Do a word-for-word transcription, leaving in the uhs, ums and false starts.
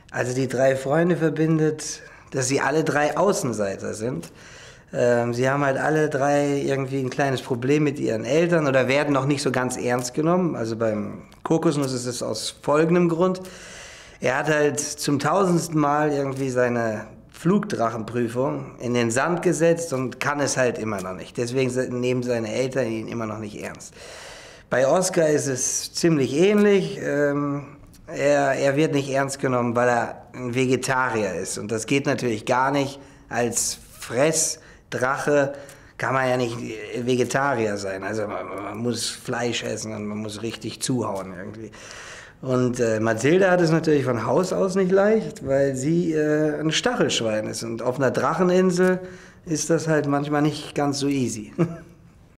Also die drei Freunde verbindet, dass sie alle drei Außenseiter sind. Ähm, sie haben halt alle drei irgendwie ein kleines Problem mit ihren Eltern oder werden noch nicht so ganz ernst genommen. Also beim Kokosnuss ist es aus folgendem Grund. Er hat halt zum tausendsten Mal irgendwie seine Flugdrachenprüfung in den Sand gesetzt und kann es halt immer noch nicht. Deswegen nehmen seine Eltern ihn immer noch nicht ernst. Bei Oscar ist es ziemlich ähnlich. Ähm, er, er wird nicht ernst genommen, weil er ein Vegetarier ist. Und das geht natürlich gar nicht. Als Fressdrache kann man ja nicht Vegetarier sein. Also man, man muss Fleisch essen und man muss richtig zuhauen irgendwie. Und äh, Mathilde hat es natürlich von Haus aus nicht leicht, weil sie äh, ein Stachelschwein ist. Und auf einer Dracheninsel ist das halt manchmal nicht ganz so easy.